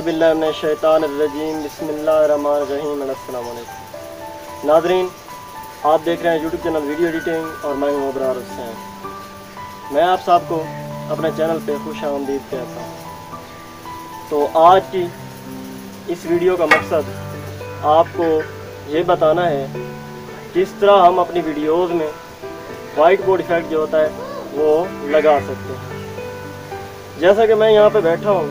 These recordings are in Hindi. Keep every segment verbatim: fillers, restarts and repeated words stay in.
औज़ुबिल्लाहिमिनश्शैतानिर्रजीम बिस्मिल्लाहिर्रहमानिर्रहीम अस्सलामु अलैकुम। नाज़रीन, आप देख रहे हैं यूट्यूब चैनल वीडियो एडिटिंग और मैं हूं अबरार हुसैन। मैं आप सबको अपने चैनल पे खुश आमदीद कहता हूं। तो आज की इस वीडियो का मकसद आपको ये बताना है किस तरह हम अपनी वीडियोज़ में वाइट बोर्ड इफ़ेक्ट जो होता है वो लगा सकते हैं। जैसा कि मैं यहाँ पे बैठा हूँ,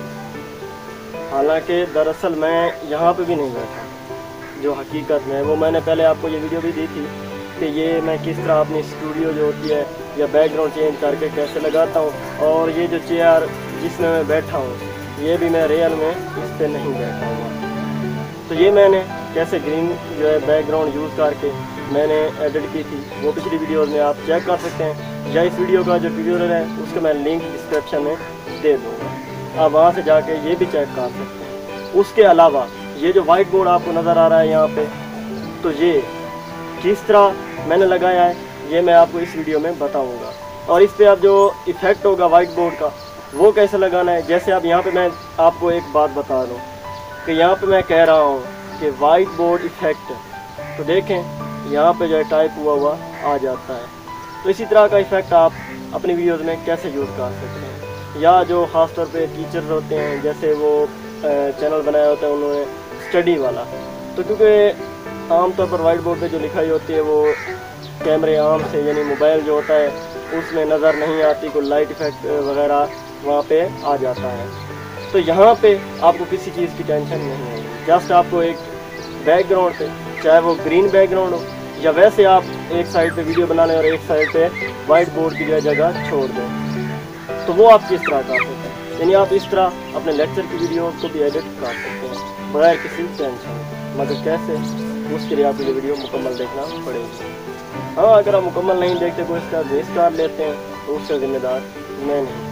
हालांकि दरअसल मैं यहाँ पे भी नहीं बैठा, जो हकीकत में वो मैंने पहले आपको ये वीडियो भी दी थी कि ये मैं किस तरह अपनी स्टूडियो जो होती है या बैकग्राउंड चेंज करके कैसे लगाता हूँ। और ये जो चेयर जिसमें मैं बैठा हूँ ये भी मैं रियल में इस पर नहीं बैठा हुआ। तो ये मैंने कैसे ग्रीन जो है बैकग्राउंड यूज़ करके मैंने एडिट की थी, वो पिछली वीडियोज़ में आप चेक कर सकते हैं, या इस वीडियो का जो ट्यूटोरियल है उसका मैं लिंक डिस्क्रिप्शन में दे दूँगा, आप वहाँ से जाके ये भी चेक कर सकते हैं। उसके अलावा ये जो वाइट बोर्ड आपको नज़र आ रहा है यहाँ पे, तो ये किस तरह मैंने लगाया है ये मैं आपको इस वीडियो में बताऊँगा। और इस पर अब जो इफ़ेक्ट होगा वाइट बोर्ड का वो कैसे लगाना है। जैसे अब यहाँ पे मैं आपको एक बात बता दूँ कि यहाँ पे मैं कह रहा हूँ कि वाइट बोर्ड इफ़ेक्ट, तो देखें यहाँ पे जो है टाइप हुआ हुआ आ जाता है। तो इसी तरह का इफ़ेक्ट आप अपनी वीडियोज़ में कैसे यूज़ कर सकते हैं। या जो ख़ास तौर पे टीचर्स होते हैं, जैसे वो चैनल बनाया होता है उन्होंने स्टडी वाला, तो क्योंकि आमतौर पर वाइट बोर्ड पे जो लिखाई होती है वो कैमरे आम से यानी मोबाइल जो होता है उसमें नज़र नहीं आती, कोई लाइट इफ़ेक्ट वगैरह वहाँ पे आ जाता है। तो यहाँ पे आपको किसी चीज़ की टेंशन नहीं होगी। जस्ट आपको एक बैकग्राउंड पे, चाहे वो ग्रीन बैकग्राउंड हो या वैसे आप एक साइड पे वीडियो बना लें और एक साइड पे वाइट बोर्ड की जगह छोड़ दें, तो वो आप किस तरह कर सकते हैं। यानी आप इस तरह अपने लेक्चर की वीडियो को भी एडिट कर सकते हैं बगैर किसी टेंशन। मगर कैसे, उसके लिए आपको ये वीडियो मुकम्मल देखना पड़ेगी। हाँ, अगर आप मुकम्मल नहीं देखते, कोई इसका बेस कर लेते हैं, तो उसका जिम्मेदार मैं नहीं।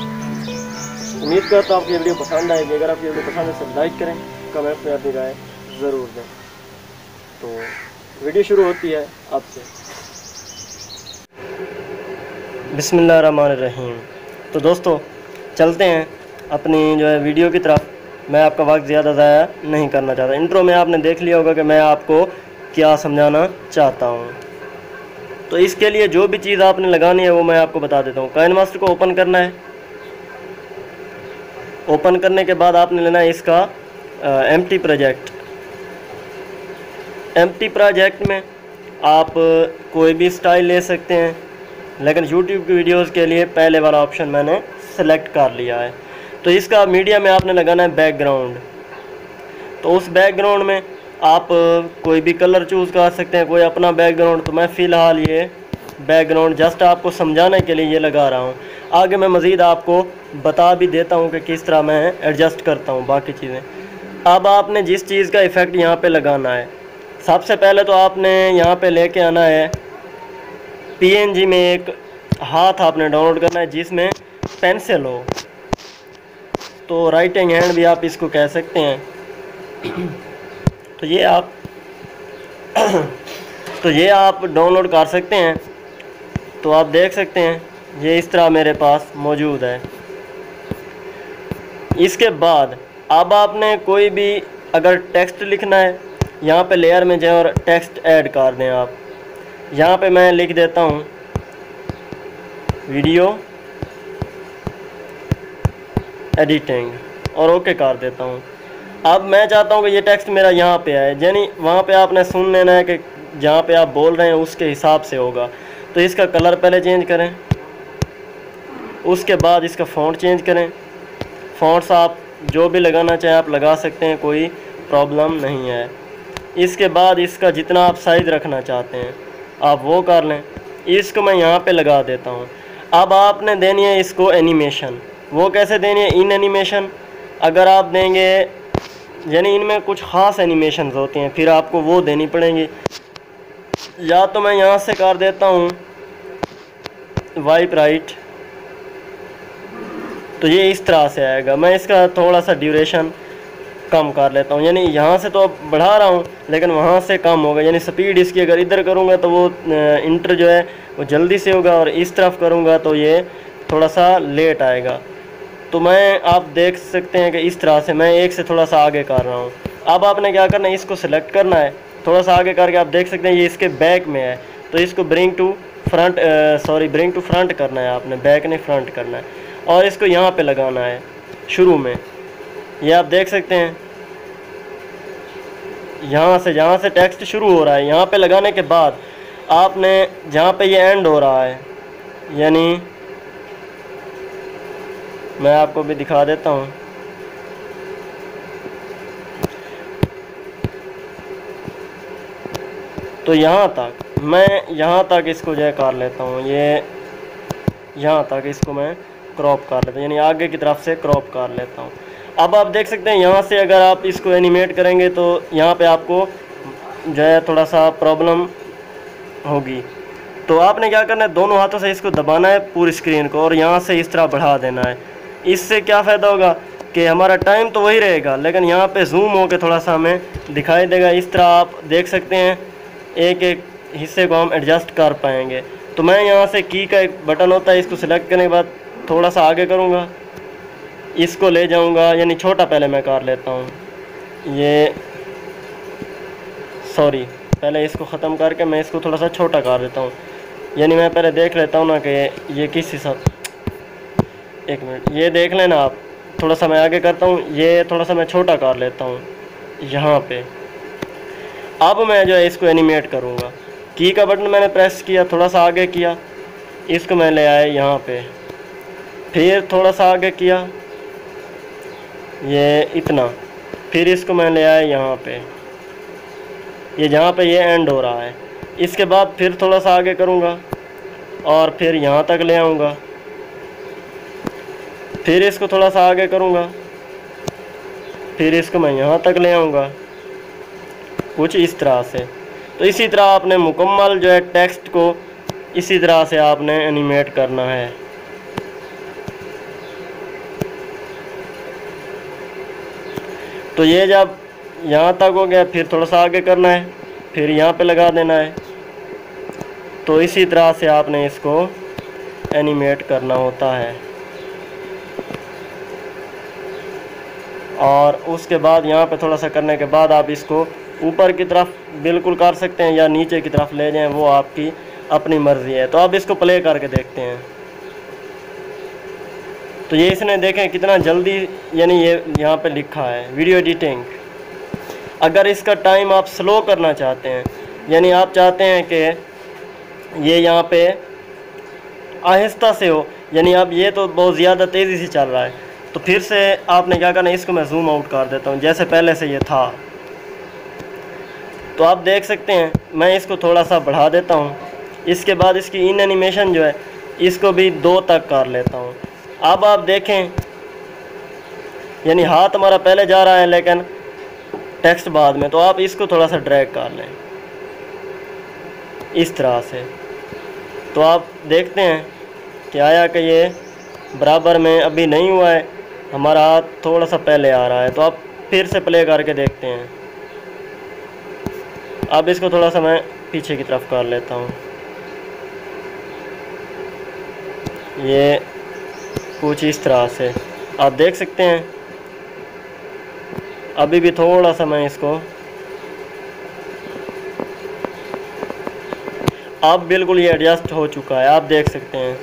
उम्मीद करता हूँ आपकी ये वीडियो पसंद आएगी। अगर आपकी वीडियो पसंद है तो लाइक करें, कमेंट में अपनी राय ज़रूर दें। तो वीडियो शुरू होती है आपसे। बिस्मिल्लाहिर्रहमानिर्रहीम। तो दोस्तों चलते हैं अपनी जो है वीडियो की तरफ। मैं आपका वक्त ज़्यादा ज़ाया नहीं करना चाहता। इंट्रो में आपने देख लिया होगा कि मैं आपको क्या समझाना चाहता हूँ। तो इसके लिए जो भी चीज़ आपने लगानी है वो मैं आपको बता देता हूँ। काइनमास्टर को ओपन करना है। ओपन करने के बाद आपने लेना है इसका एम्प्टी प्रोजेक्ट। एम्प्टी प्रोजेक्ट में आप कोई भी स्टाइल ले सकते हैं, लेकिन यूट्यूब की वीडियोस के लिए पहले वाला ऑप्शन मैंने सेलेक्ट कर लिया है। तो इसका मीडिया में आपने लगाना है बैकग्राउंड। तो उस बैकग्राउंड में आप कोई भी कलर चूज़ कर सकते हैं, कोई अपना बैकग्राउंड। तो मैं फ़िलहाल ये बैकग्राउंड जस्ट आपको समझाने के लिए ये लगा रहा हूँ। आगे मैं मज़ीद आपको बता भी देता हूँ कि किस तरह मैं एडजस्ट करता हूँ बाकी चीज़ें। अब आपने जिस चीज़ का इफ़ेक्ट यहाँ पे लगाना है, सबसे पहले तो आपने यहाँ पे लेके आना है पीएनजी में एक हाथ आपने डाउनलोड करना है जिसमें पेंसिल हो। तो राइटिंग हैंड भी आप इसको कह सकते हैं। तो ये आप तो ये आप डाउनलोड कर सकते हैं। तो आप देख सकते हैं ये इस तरह मेरे पास मौजूद है। इसके बाद अब आपने कोई भी अगर टेक्स्ट लिखना है, यहाँ पे लेयर में जाए और टेक्स्ट ऐड कर दें आप। यहाँ पे मैं लिख देता हूँ वीडियो एडिटिंग और ओके कर देता हूँ। अब मैं चाहता हूँ कि ये टेक्स्ट मेरा यहाँ पे आए, यानी वहाँ पे आपने सुन लेना है कि जहाँ पे आप बोल रहे हैं उसके हिसाब से होगा। तो इसका कलर पहले चेंज करें, उसके बाद इसका फ़ॉन्ट चेंज करें। फ़ॉन्ट्स आप जो भी लगाना चाहें आप लगा सकते हैं, कोई प्रॉब्लम नहीं है। इसके बाद इसका जितना आप साइज़ रखना चाहते हैं आप वो कर लें। इसको मैं यहाँ पे लगा देता हूँ। अब आपने देनी है इसको एनिमेशन। वो कैसे देनी है? इन एनिमेशन अगर आप देंगे, यानी इनमें कुछ ख़ास एनिमेशन होती हैं, फिर आपको वो देनी पड़ेंगी। या तो मैं यहाँ से कर देता हूँ वाइप राइट, तो ये इस तरह से आएगा। मैं इसका थोड़ा सा ड्यूरेशन कम कर लेता हूँ, यानी यहाँ से तो बढ़ा रहा हूँ लेकिन वहाँ से कम होगा। यानी स्पीड इसकी अगर इधर करूँगा तो वो इंटर जो है वो जल्दी से होगा, और इस तरफ करूँगा तो ये थोड़ा सा लेट आएगा। तो मैं आप देख सकते हैं कि इस तरह से मैं एक से थोड़ा सा आगे कर रहा हूँ। अब आपने क्या करना है, इसको सिलेक्ट करना है, थोड़ा सा आगे करके आप देख सकते हैं ये इसके बैक में है, तो इसको bring to front sorry bring to front करना है आपने, बैक नहीं फ्रंट करना है। और इसको यहाँ पे लगाना है शुरू में, ये आप देख सकते हैं यहाँ से जहाँ से टेक्स्ट शुरू हो रहा है यहाँ पे लगाने के बाद आपने जहाँ पे ये एंड हो रहा है, यानी मैं आपको भी दिखा देता हूँ, तो यहाँ तक मैं यहाँ तक इसको जो है कर लेता हूँ, ये यहाँ तक इसको मैं क्रॉप कर लेता हूँ, यानी आगे की तरफ से क्रॉप कर लेता हूँ। अब आप देख सकते हैं यहाँ से अगर आप इसको एनिमेट करेंगे तो यहाँ पे आपको जो है थोड़ा सा प्रॉब्लम होगी। तो आपने क्या करना है, दोनों हाथों से इसको दबाना है पूरी स्क्रीन को और यहाँ से इस तरह बढ़ा देना है। इससे क्या फ़ायदा होगा कि हमारा टाइम तो वही रहेगा, लेकिन यहाँ पे जूम होकर थोड़ा सा हमें दिखाई देगा। इस तरह आप देख सकते हैं एक एक हिस्से को हम एडजस्ट कर पाएंगे। तो मैं यहाँ से की का एक बटन होता है, इसको सिलेक्ट करने के बाद थोड़ा सा आगे करूँगा, इसको ले जाऊँगा, यानी छोटा पहले मैं कर लेता हूँ, ये सॉरी पहले इसको ख़त्म करके मैं इसको थोड़ा सा छोटा कर देता हूँ। यानी मैं पहले देख लेता हूँ ना कि ये किस हिसाब, एक मिनट ये देख लेना आप, थोड़ा सा मैं आगे करता हूँ, ये थोड़ा सा मैं छोटा कर लेता हूँ यहाँ पे। अब मैं जो है इसको एनिमेट करूँगा, की का बटन मैंने प्रेस किया, थोड़ा सा आगे किया, इसको मैं ले आया यहाँ पे, फिर थोड़ा सा आगे किया ये इतना, फिर इसको मैं ले आया यहाँ पे, ये जहाँ पे ये एंड हो रहा है। इसके बाद फिर थोड़ा सा आगे करूँगा और फिर यहाँ तक ले आऊँगा, फिर इसको थोड़ा सा आगे करूँगा, फिर इसको मैं यहाँ तक ले आऊँगा, कुछ इस तरह से। तो इसी तरह आपने मुकम्मल जो है टेक्स्ट को इसी तरह से आपने एनिमेट करना है। तो ये जब यहाँ तक हो गया फिर थोड़ा सा आगे करना है, फिर यहाँ पे लगा देना है। तो इसी तरह से आपने इसको एनिमेट करना होता है। और उसके बाद यहाँ पे थोड़ा सा करने के बाद आप इसको ऊपर की तरफ बिल्कुल कर सकते हैं या नीचे की तरफ ले जाएं, वो आपकी अपनी मर्ज़ी है। तो अब इसको प्ले करके देखते हैं। तो ये इसने देखें कितना जल्दी, यानी ये यहाँ पे लिखा है वीडियो एडिटिंग। अगर इसका टाइम आप स्लो करना चाहते हैं, यानी आप चाहते हैं कि ये यहाँ पे आहिस्ता से हो, यानी अब ये तो बहुत ज़्यादा तेज़ी से चल रहा है, तो फिर से आपने क्या करना है, इसको मैं जूम आउट कर देता हूँ जैसे पहले से ये था। तो आप देख सकते हैं मैं इसको थोड़ा सा बढ़ा देता हूँ। इसके बाद इसकी इन एनिमेशन जो है इसको भी दो तक कर लेता हूँ। अब आप देखें यानी हाथ हमारा पहले जा रहा है लेकिन टेक्स्ट बाद में, तो आप इसको थोड़ा सा ड्रैग कर लें इस तरह से। तो आप देखते हैं कि आया कि ये बराबर में अभी नहीं हुआ है, हमारा हाथ थोड़ा सा पहले आ रहा है। तो आप फिर से प्ले करके देखते हैं। अब इसको थोड़ा सा मैं पीछे की तरफ कर लेता हूँ, ये कुछ इस तरह से आप देख सकते हैं। अभी भी थोड़ा सा मैं इसको, अब बिल्कुल ये एडजस्ट हो चुका है, आप देख सकते हैं।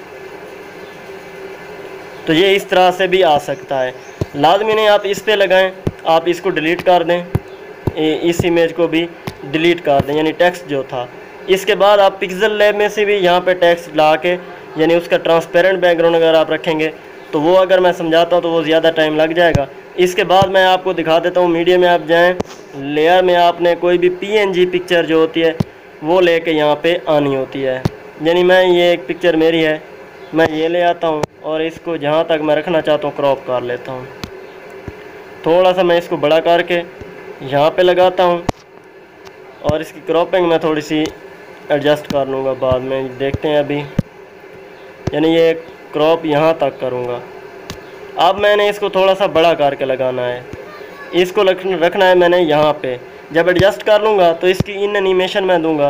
तो ये इस तरह से भी आ सकता है, लाजमी नहीं आप इस पे लगाएं, आप इसको डिलीट कर दें, इस इमेज को भी डिलीट कर दें, यानी टेक्स्ट जो था। इसके बाद आप पिक्सेल लैब में से भी यहाँ पे टेक्स्ट ला के, यानी उसका ट्रांसपेरेंट बैकग्राउंड अगर आप रखेंगे तो वो अगर मैं समझाता हूँ तो वो ज़्यादा टाइम लग जाएगा। इसके बाद मैं आपको दिखा देता हूँ, मीडिया में आप जाएं, लेयर में आपने कोई भी पीएनजी पिक्चर जो होती है वो लेके यहाँ पे आनी होती है। यानी मैं ये एक पिक्चर मेरी है, मैं ये ले आता हूँ और इसको जहाँ तक मैं रखना चाहता हूँ क्रॉप कर लेता हूँ। थोड़ा सा मैं इसको बड़ा करके यहाँ पे लगाता हूँ और इसकी क्रॉपिंग मैं थोड़ी सी एडजस्ट कर लूँगा बाद में, देखते हैं अभी। यानी ये क्रॉप यहाँ तक करूँगा। अब मैंने इसको थोड़ा सा बड़ा करके लगाना है, इसको रखना है मैंने यहाँ पे। जब एडजस्ट कर लूँगा तो इसकी इन एनिमेशन मैं दूँगा,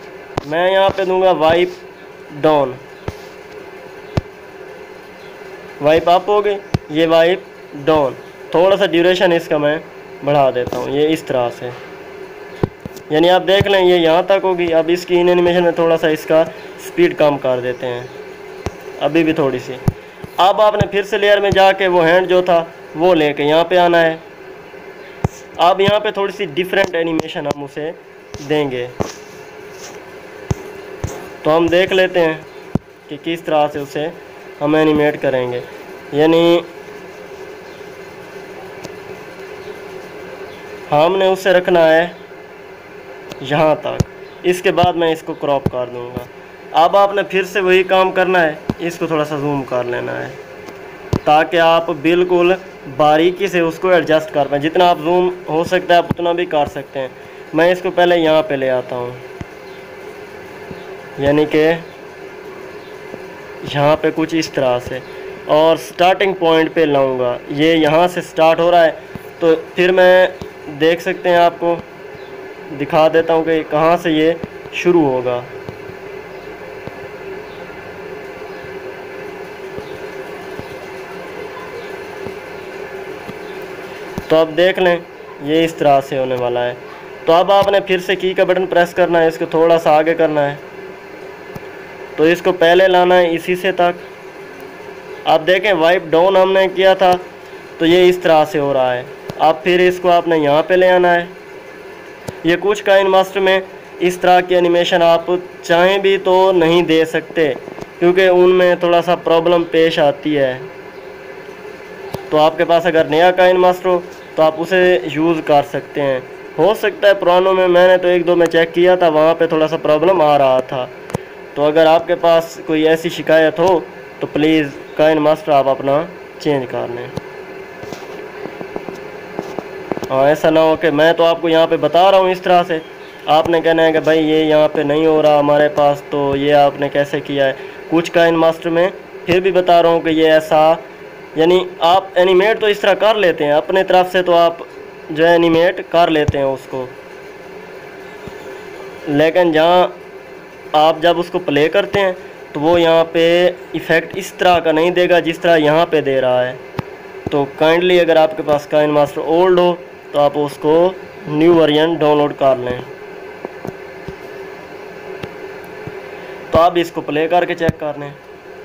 मैं यहाँ पे दूँगा वाइप डाउन। वाइप अप हो गई, ये वाइप डाउन। थोड़ा सा ड्यूरेशन इसका मैं बढ़ा देता हूँ, ये इस तरह से, यानी आप देख लें ये यहाँ तक होगी। अब इसकी इन एनिमेशन में थोड़ा सा इसका स्पीड कम कर देते हैं, अभी भी थोड़ी सी। अब आपने फिर से लेयर में जाके वो हैंड जो था वो लेके यहाँ पे आना है। अब यहाँ पे थोड़ी सी डिफरेंट एनिमेशन हम उसे देंगे, तो हम देख लेते हैं कि किस तरह से उसे हम एनिमेट करेंगे। यानी हमने उसे रखना है यहाँ तक, इसके बाद मैं इसको क्रॉप कर दूँगा। अब आपने फिर से वही काम करना है, इसको थोड़ा सा जूम कर लेना है ताकि आप बिल्कुल बारीकी से उसको एडजस्ट कर पाएँ। जितना आप जूम हो सकता है आप उतना भी कर सकते हैं। मैं इसको पहले यहाँ पे ले आता हूँ, यानी कि यहाँ पे कुछ इस तरह से, और स्टार्टिंग पॉइंट पे लाऊंगा। ये यहाँ से स्टार्ट हो रहा है, तो फिर मैं देख सकते हैं, आपको दिखा देता हूँ कि कहाँ से ये शुरू होगा। तो अब देख लें ये इस तरह से होने वाला है। तो अब आपने फिर से की का बटन प्रेस करना है, इसको थोड़ा सा आगे करना है, तो इसको पहले लाना है इसी से तक। आप देखें वाइप डाउन हमने किया था तो ये इस तरह से हो रहा है। अब फिर इसको आपने यहाँ पे ले आना है। ये कुछ काइन मास्टर में इस तरह की एनिमेशन आप चाहें भी तो नहीं दे सकते, क्योंकि उनमें थोड़ा सा प्रॉब्लम पेश आती है। तो आपके पास अगर नया काइन मास्टर हो तो आप उसे यूज़ कर सकते हैं। हो सकता है पुरानों में, मैंने तो एक दो में चेक किया था, वहाँ पे थोड़ा सा प्रॉब्लम आ रहा था। तो अगर आपके पास कोई ऐसी शिकायत हो तो प्लीज़ काइन मास्टर आप अपना चेंज कर लें। हाँ, ऐसा ना हो कि मैं तो आपको यहाँ पे बता रहा हूँ इस तरह से, आपने कहना है कि भाई ये यहाँ पे नहीं हो रहा हमारे पास, तो ये आपने कैसे किया है। कुछ काइन मास्टर में फिर भी बता रहा हूँ कि ये ऐसा, यानी आप एनिमेट तो इस तरह कर लेते हैं अपने तरफ से, तो आप जो है एनिमेट कर लेते हैं उसको, लेकिन जहाँ आप जब उसको प्ले करते हैं तो वो यहाँ पे इफ़ेक्ट इस तरह का नहीं देगा जिस तरह यहाँ पे दे रहा है। तो काइंडली अगर आपके पास काइन मास्टर ओल्ड हो तो आप उसको न्यू वर्जन डाउनलोड कर लें। तो आप इसको प्ले करके चेक कर लें।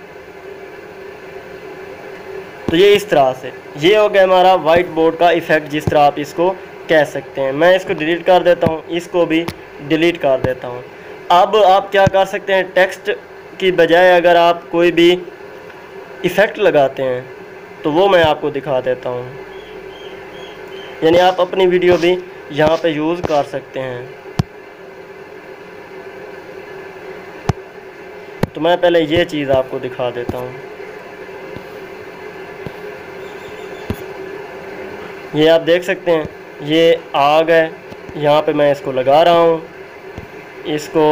तो ये इस तरह से, ये हो गया हमारा वाइट बोर्ड का इफ़ेक्ट, जिस तरह आप इसको कह सकते हैं। मैं इसको डिलीट कर देता हूँ, इसको भी डिलीट कर देता हूँ। अब आप क्या कर सकते हैं, टेक्स्ट की बजाय अगर आप कोई भी इफ़ेक्ट लगाते हैं तो वो मैं आपको दिखा देता हूँ। यानी आप अपनी वीडियो भी यहाँ पे यूज़ कर सकते हैं। तो मैं पहले ये चीज़ आपको दिखा देता हूँ। ये आप देख सकते हैं, ये आग है, यहाँ पे मैं इसको लगा रहा हूँ, इसको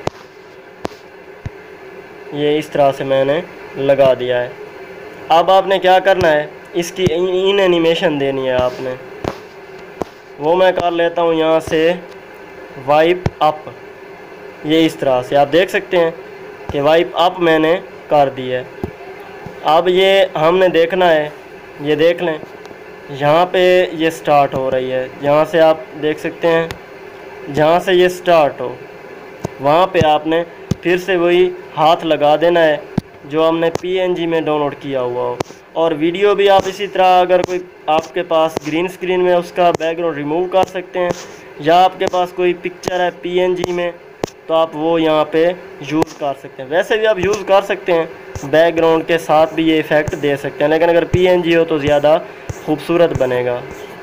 ये इस तरह से मैंने लगा दिया है। अब आपने क्या करना है, इसकी इन एनिमेशन देनी है आपने। वो मैं कर लेता हूँ यहाँ से वाइप अप, ये इस तरह से आप देख सकते हैं कि वाइप अप मैंने कर दी है। अब ये हमने देखना है, ये देख लें यहाँ पे ये स्टार्ट हो रही है, यहाँ से आप देख सकते हैं, जहाँ से ये स्टार्ट हो वहाँ पे आपने फिर से वही हाथ लगा देना है जो हमने पीएनजी में डाउनलोड किया हुआ हो। और वीडियो भी आप इसी तरह, अगर कोई आपके पास ग्रीन स्क्रीन में उसका बैकग्राउंड रिमूव कर सकते हैं, या आपके पास कोई पिक्चर है पीएनजी में तो आप वो यहाँ पे यूज़ कर सकते हैं। वैसे भी आप यूज़ कर सकते हैं, बैकग्राउंड के साथ भी ये इफ़ेक्ट दे सकते हैं, लेकिन अगर पीएनजी हो तो ज़्यादा खूबसूरत बनेगा।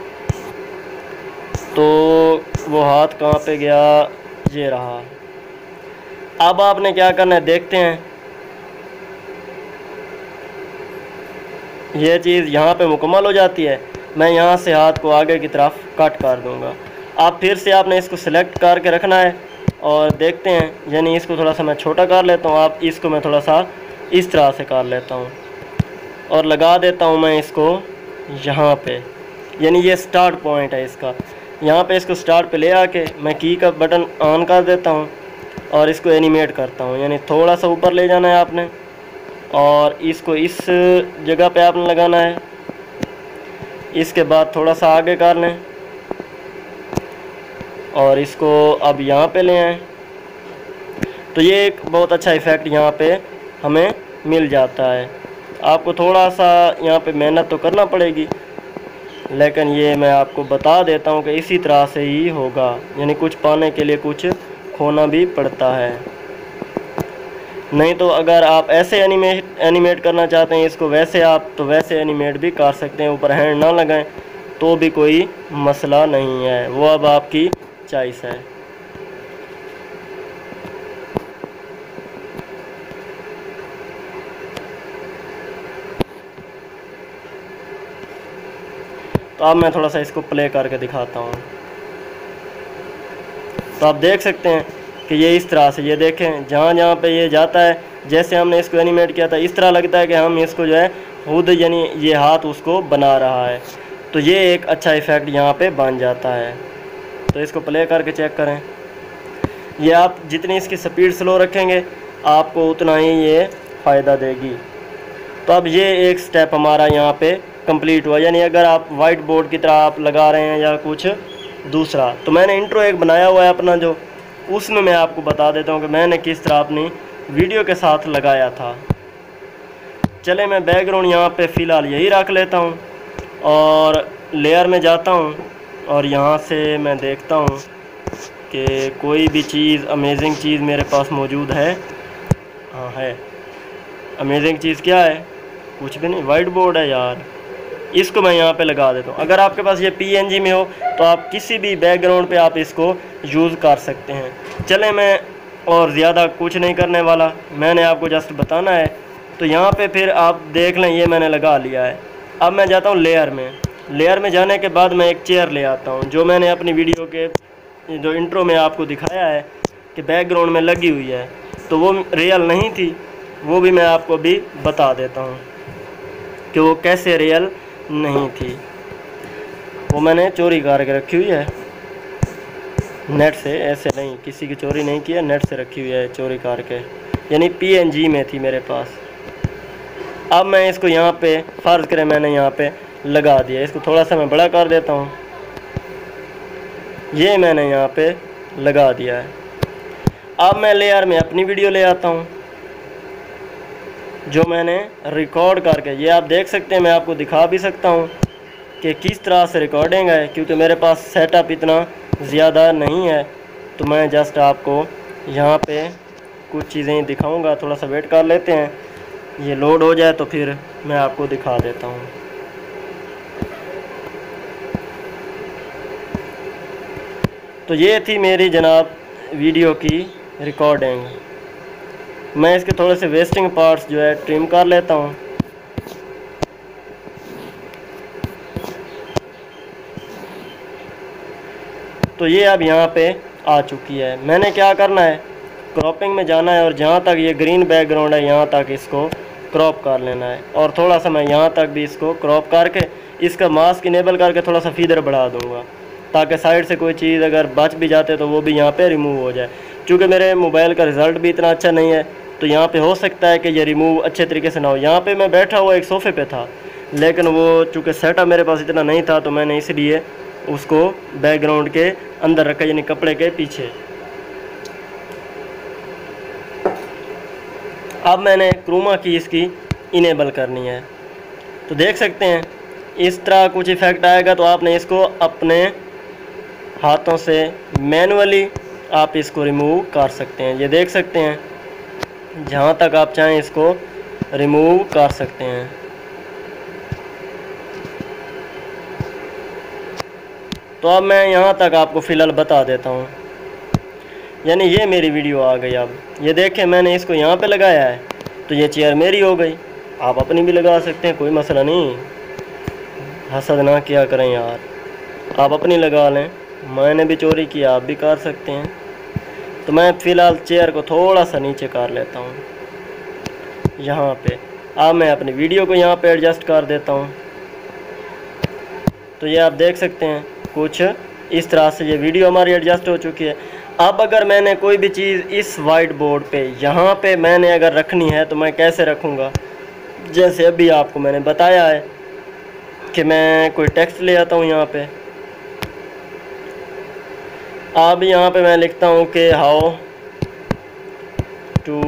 तो वो हाथ कहाँ पे गया, ये रहा। अब आपने क्या करना है, देखते हैं ये चीज़ यहाँ पे मुकम्मल हो जाती है। मैं यहाँ से हाथ को आगे की तरफ कट कर दूँगा। अब फिर से आपने इसको सिलेक्ट करके रखना है और देखते हैं, यानी इसको थोड़ा सा मैं छोटा कर लेता हूँ, आप इसको मैं थोड़ा सा इस तरह से कर लेता हूँ और लगा देता हूँ मैं इसको यहाँ पे। यानी ये स्टार्ट पॉइंट है इसका, यहाँ पे इसको स्टार्ट पे ले आके मैं की का बटन ऑन कर देता हूँ और इसको एनिमेट करता हूँ। यानी थोड़ा सा ऊपर ले जाना है आपने, और इसको इस जगह पे आपने लगाना है। इसके बाद थोड़ा सा आगे कर लें और इसको अब यहाँ पे ले आएँ। तो ये एक बहुत अच्छा इफ़ेक्ट यहाँ पे हमें मिल जाता है। आपको थोड़ा सा यहाँ पे मेहनत तो करना पड़ेगी, लेकिन ये मैं आपको बता देता हूँ कि इसी तरह से ही होगा, यानी कुछ पाने के लिए कुछ खोना भी पड़ता है। नहीं तो अगर आप ऐसे एनिमेट एनिमेट करना चाहते हैं इसको वैसे आप तो वैसे एनिमेट भी कर सकते हैं, ऊपर हैंड ना लगाएं तो भी कोई मसला नहीं है, वो अब आपकी चॉइस है। तो अब मैं थोड़ा सा इसको प्ले करके दिखाता हूँ। तो आप देख सकते हैं कि ये इस तरह से, ये देखें जहाँ जहाँ पे ये जाता है, जैसे हमने इसको एनिमेट किया था इस तरह लगता है कि हम इसको जो है खुद, यानी ये हाथ उसको बना रहा है। तो ये एक अच्छा इफ़ेक्ट यहाँ पे बन जाता है। तो इसको प्ले करके चेक करें। ये आप जितनी इसकी स्पीड स्लो रखेंगे आपको उतना ही ये फ़ायदा देगी। तो अब ये एक स्टेप हमारा यहाँ पे कंप्लीट हुआ, यानी अगर आप वाइट बोर्ड की तरह आप लगा रहे हैं या कुछ दूसरा। तो मैंने इंट्रो एक बनाया हुआ है अपना, जो उसमें मैं आपको बता देता हूँ कि मैंने किस तरह अपनी वीडियो के साथ लगाया था। चले मैं बैकग्राउंड यहाँ पे फ़िलहाल यही रख लेता हूँ और लेयर में जाता हूँ और यहाँ से मैं देखता हूँ कि कोई भी चीज़ अमेजिंग चीज़ मेरे पास मौजूद है। हाँ है, अमेजिंग चीज़ क्या है? कुछ भी नहीं, वाइट बोर्ड है यार। इसको मैं यहाँ पे लगा देता हूँ। अगर आपके पास ये पीएनजी में हो तो आप किसी भी बैकग्राउंड पे आप इसको यूज़ कर सकते हैं। चले मैं और ज़्यादा कुछ नहीं करने वाला, मैंने आपको जस्ट बताना है। तो यहाँ पे फिर आप देख लें ये मैंने लगा लिया है। अब मैं जाता हूँ लेयर में। लेयर में जाने के बाद मैं एक चेयर ले आता हूँ, जो मैंने अपनी वीडियो के जो इंट्रो में आपको दिखाया है कि बैकग्राउंड में लगी हुई है, तो वो रियल नहीं थी, वो भी मैं आपको भी बता देता हूँ कि वो कैसे रियल नहीं थी। वो मैंने चोरी करके रखी हुई है नेट से, ऐसे नहीं, किसी की चोरी नहीं की है, नेट से रखी हुई है चोरी करके, यानी पीएनजी में थी मेरे पास। अब मैं इसको यहाँ पे फ़र्ज़ करें मैंने यहाँ पे लगा दिया, इसको थोड़ा सा मैं बड़ा कर देता हूँ। ये मैंने यहाँ पे लगा दिया है। अब मैं लेयर में अपनी वीडियो ले आता हूँ जो मैंने रिकॉर्ड करके, ये आप देख सकते हैं, मैं आपको दिखा भी सकता हूँ कि किस तरह से रिकॉर्डिंग है, क्योंकि मेरे पास सेटअप इतना ज़्यादा नहीं है। तो मैं जस्ट आपको यहाँ पे कुछ चीज़ें दिखाऊंगा, थोड़ा सा वेट कर लेते हैं, ये लोड हो जाए तो फिर मैं आपको दिखा देता हूँ। तो ये थी मेरी जनाब वीडियो की रिकॉर्डिंग। मैं इसके थोड़े से वेस्टिंग पार्ट्स जो है ट्रिम कर लेता हूँ। तो ये अब यहाँ पे आ चुकी है। मैंने क्या करना है, क्रॉपिंग में जाना है और जहाँ तक ये ग्रीन बैकग्राउंड है यहाँ तक इसको क्रॉप कर लेना है, और थोड़ा सा मैं यहाँ तक भी इसको क्रॉप करके इसका मास्क इनेबल करके थोड़ा सा फीदर बढ़ा दूँगा, ताकि साइड से कोई चीज़ अगर बच भी जाते तो वो भी यहाँ पे रिमूव हो जाए। क्योंकि मेरे मोबाइल का रिज़ल्ट भी इतना अच्छा नहीं है, तो यहाँ पे हो सकता है कि ये रिमूव अच्छे तरीके से ना हो। यहाँ पे मैं बैठा हुआ एक सोफ़े पे था, लेकिन वो चूँकि सेटअप मेरे पास इतना नहीं था, तो मैंने इसलिए उसको बैकग्राउंड के अंदर रखा, यानी कपड़े के पीछे। अब मैंने क्रोमा की इसकी इनेबल करनी है। तो देख सकते हैं इस तरह कुछ इफ़ेक्ट आएगा। तो आपने इसको अपने हाथों से मैनुअली आप इसको रिमूव कर सकते हैं। ये देख सकते हैं, जहाँ तक आप चाहें इसको रिमूव कर सकते हैं। तो अब मैं यहाँ तक आपको फ़िलहाल बता देता हूँ, यानी ये मेरी वीडियो आ गई। अब ये देखें मैंने इसको यहाँ पे लगाया है, तो ये चेयर मेरी हो गई। आप अपनी भी लगा सकते हैं, कोई मसला नहीं, हसद ना किया करें यार, आप अपनी लगा लें। मैंने भी चोरी किया, आप भी कर सकते हैं। तो मैं फ़िलहाल चेयर को थोड़ा सा नीचे कर लेता हूँ यहाँ पे। अब मैं अपनी वीडियो को यहाँ पे एडजस्ट कर देता हूँ। तो ये आप देख सकते हैं कुछ इस तरह से ये वीडियो हमारी एडजस्ट हो चुकी है। अब अगर मैंने कोई भी चीज़ इस वाइट बोर्ड पे यहाँ पे मैंने अगर रखनी है तो मैं कैसे रखूँगा? जैसे अभी आपको मैंने बताया है कि मैं कोई टेक्स्ट ले आता हूँ यहाँ पे। अब यहाँ पे मैं लिखता हूँ कि हाउ टू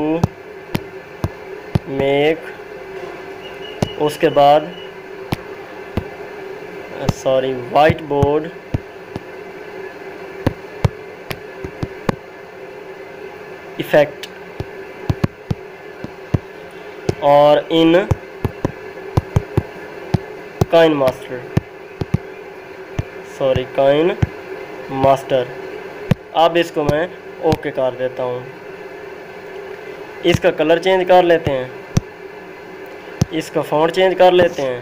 मेक, उसके बाद सॉरी वाइट बोर्ड इफेक्ट और in KineMaster, sorry KineMaster. अब इसको मैं ओके कर देता हूँ। इसका कलर चेंज कर लेते हैं, इसका फॉन्ट चेंज कर लेते हैं।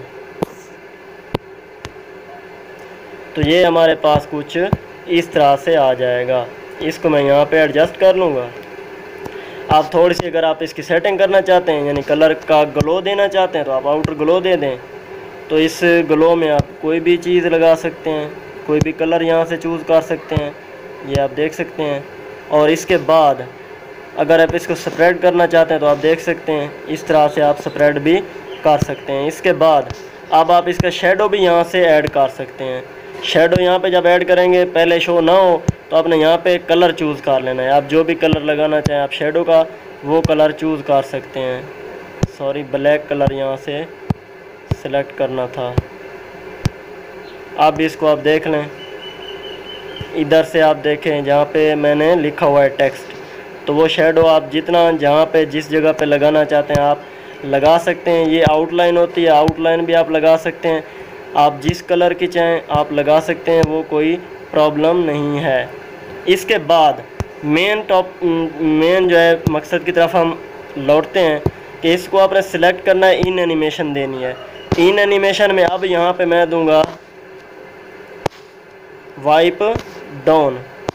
तो ये हमारे पास कुछ इस तरह से आ जाएगा। इसको मैं यहाँ पे एडजस्ट कर लूँगा। आप थोड़ी सी अगर आप इसकी सेटिंग करना चाहते हैं, यानी कलर का ग्लो देना चाहते हैं, तो आप आउटर ग्लो दे दें। तो इस ग्लो में आप कोई भी चीज़ लगा सकते हैं, कोई भी कलर यहाँ से चूज़ कर सकते हैं, ये आप देख सकते हैं। और इसके बाद अगर आप इसको स्प्रेड करना चाहते हैं तो आप देख सकते हैं इस तरह से आप स्प्रेड भी कर सकते हैं। इसके बाद अब आप इसका शेडो भी यहाँ से ऐड कर सकते हैं। शेडो यहाँ पे जब ऐड करेंगे, पहले शो ना हो तो आपने यहाँ पे कलर चूज़ कर लेना है। आप जो भी कलर लगाना चाहें आप शेडो का, वो कलर चूज़ कर सकते हैं। सॉरी ब्लैक कलर यहाँ से सिलेक्ट करना था। अब इसको आप देख लें, इधर से आप देखें जहाँ पे मैंने लिखा हुआ है टेक्स्ट, तो वो शेडो आप जितना जहाँ पे जिस जगह पे लगाना चाहते हैं आप लगा सकते हैं। ये आउटलाइन होती है, आउटलाइन भी आप लगा सकते हैं। आप जिस कलर की चाहें आप लगा सकते हैं, वो कोई प्रॉब्लम नहीं है। इसके बाद मेन टॉप मेन जो है मकसद की तरफ हम लौटते हैं कि इसको आपने सिलेक्ट करना है, इन एनिमेशन देनी है। इन एनिमेशन में अब यहाँ पे मैं दूंगा वाइप डाउन,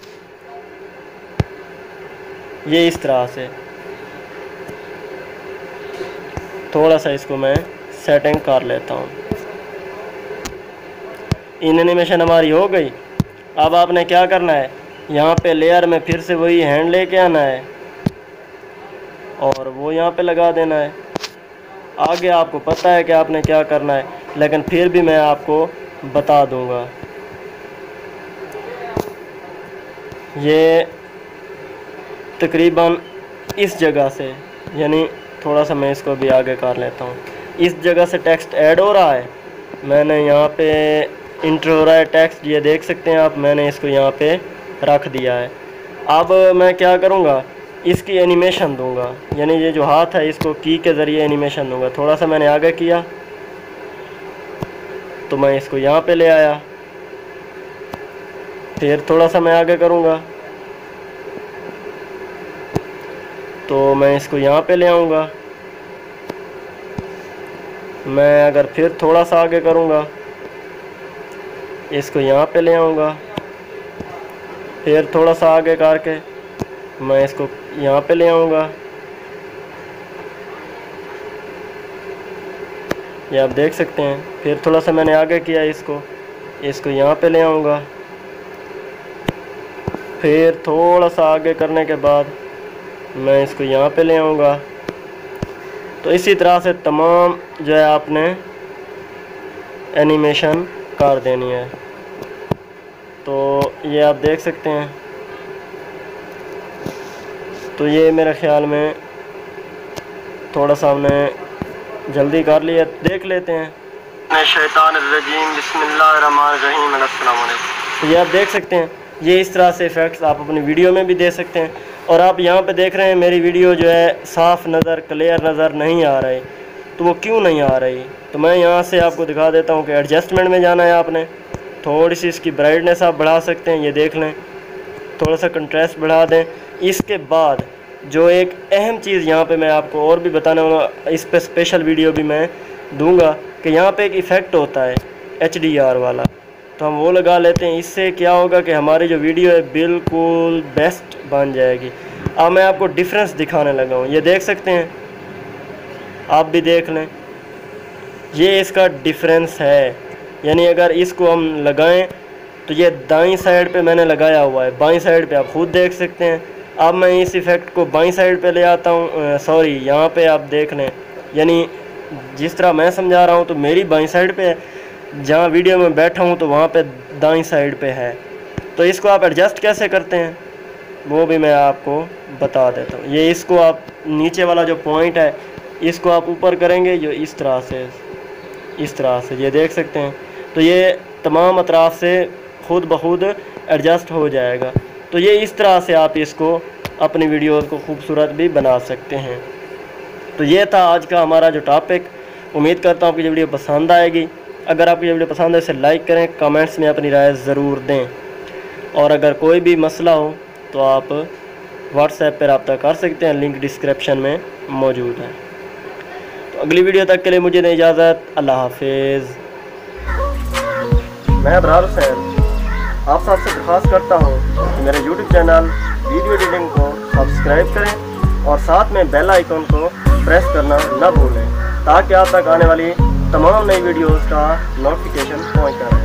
ये इस तरह से। थोड़ा सा इसको मैं सेटिंग कर लेता हूँ। इन एनिमेशन हमारी हो गई। अब आपने क्या करना है, यहाँ पे लेयर में फिर से वही हैंड लेके आना है और वो यहाँ पे लगा देना है। आगे आपको पता है कि आपने क्या करना है, लेकिन फिर भी मैं आपको बता दूंगा। ये तकरीबन इस जगह से, यानी थोड़ा सा मैं इसको भी आगे कर लेता हूँ। इस जगह से टेक्स्ट ऐड हो रहा है। मैंने यहाँ पे इंटर हो रहा है टेक्स्ट, ये देख सकते हैं आप। मैंने इसको यहाँ पे रख दिया है। अब मैं क्या करूँगा, इसकी एनिमेशन दूंगा, यानी ये जो हाथ है इसको की के ज़रिए एनिमेशन दूंगा। थोड़ा सा मैंने आगे किया तो मैं इसको यहाँ पे ले आया, फिर थोड़ा सा मैं आगे करूँगा तो मैं इसको यहाँ पे ले आऊँगा। मैं अगर फिर थोड़ा सा आगे करूँगा, इसको यहाँ पे ले आऊँगा, फिर थोड़ा सा आगे करके मैं इसको यहाँ पे ले आऊँगा। ये आप देख सकते हैं। फिर थोड़ा सा मैंने आगे किया, इसको इसको यहाँ पे ले आऊँगा। फिर थोड़ा सा आगे करने के बाद मैं इसको यहाँ पे ले आऊँगा। तो इसी तरह से तमाम जो है आपने एनिमेशन कर देनी है। तो ये आप देख सकते हैं। तो ये मेरे ख्याल में थोड़ा सा हमने जल्दी कर लिया, देख लेते हैं। शैतानिर्रजीम बिस्मिल्लाहिर्रहमानिर्रहीम अस्सलाम वालेकुम। तो ये आप देख सकते हैं, ये इस तरह से इफ़ेक्ट्स आप अपनी वीडियो में भी दे सकते हैं। और आप यहाँ पे देख रहे हैं मेरी वीडियो जो है साफ़ नज़र, क्लियर नज़र नहीं आ रही। तो वो क्यों नहीं आ रही, तो मैं यहाँ से आपको दिखा देता हूँ कि एडजस्टमेंट में जाना है आपने। थोड़ी सी इसकी ब्राइटनेस आप बढ़ा सकते हैं, ये देख लें। थोड़ा सा कंट्रास्ट बढ़ा दें। इसके बाद जो एक अहम चीज़ यहाँ पे मैं आपको और भी बताने वाला, इस पे स्पेशल वीडियो भी मैं दूंगा कि यहाँ पे एक इफ़ेक्ट होता है एच डी आर वाला, तो हम वो लगा लेते हैं। इससे क्या होगा कि हमारी जो वीडियो है बिल्कुल बेस्ट बन जाएगी। अब मैं आपको डिफरेंस दिखाने लगा हूँ, ये देख सकते हैं, आप भी देख लें। ये इसका डिफरेंस है, यानी अगर इसको हम लगाएं तो ये दाईं साइड पे मैंने लगाया हुआ है, बाईं साइड पे आप खुद देख सकते हैं। अब मैं इस इफ़ेक्ट को बाईं साइड पे ले आता हूँ, सॉरी यहाँ पे आप देख लें, यानी जिस तरह मैं समझा रहा हूँ तो मेरी बाईं साइड पे है, जहाँ वीडियो में बैठा हूँ तो वहाँ पे दाईं साइड पे है। तो इसको आप एडजस्ट कैसे करते हैं वो भी मैं आपको बता देता हूँ। ये इसको आप नीचे वाला जो पॉइंट है इसको आप ऊपर करेंगे, जो इस तरह से इस तरह से ये देख सकते हैं, तो ये तमाम अतराफ़ से खुद ब खुद एडजस्ट हो जाएगा। तो ये इस तरह से आप इसको अपनी वीडियोस को खूबसूरत भी बना सकते हैं। तो ये था आज का हमारा जो टॉपिक। उम्मीद करता हूँ कि ये वीडियो पसंद आएगी। अगर आपको ये वीडियो पसंद है इसे लाइक करें, कमेंट्स में अपनी राय ज़रूर दें, और अगर कोई भी मसला हो तो आप व्हाट्सएप पर रब्ता कर सकते हैं, लिंक डिस्क्रिप्शन में मौजूद है। तो अगली वीडियो तक के लिए मुझे दें इजाज़त। अल्लाह हाफिज़। मैं अबरार हुसैन आप सबसे दरख्वास्त करता हूँ कि मेरे यूट्यूब चैनल वीडियो एडिटिंग को सब्सक्राइब करें और साथ में बेल आइकन को प्रेस करना न भूलें, ताकि आप तक आने वाली तमाम नई वीडियोज़ का नोटिफिकेशन पहुँचता रहे।